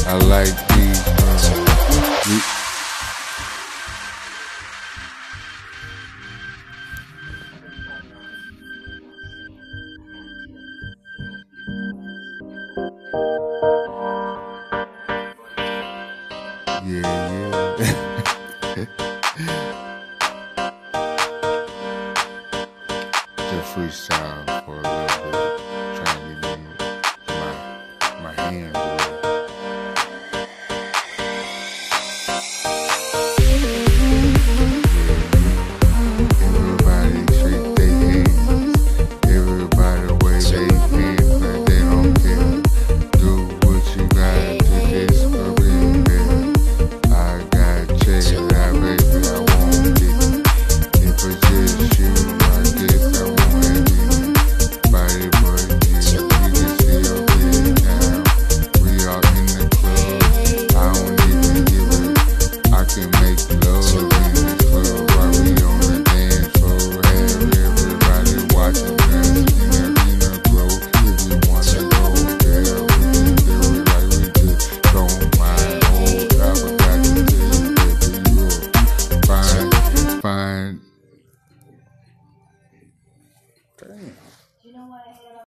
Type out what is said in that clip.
I like these. Yeah, just freestyle for a little bit. Trying to get my hands wet. Everybody shake their hands. Everybody wave their hands like they don't care. Do what you gotta do, this for real, man. I got checks, I baby, I won't get. If it's just you, I guess I won't have you. Body but you can see your head down. We all in the club, I don't even give it. I can make love in the club while we on the dance floor. Have everybody watching us in the arena glow. If you wanna go there, we can do it like we just don't mind. Oh, I forgot to tell you, baby, you're fine, fine. Damn.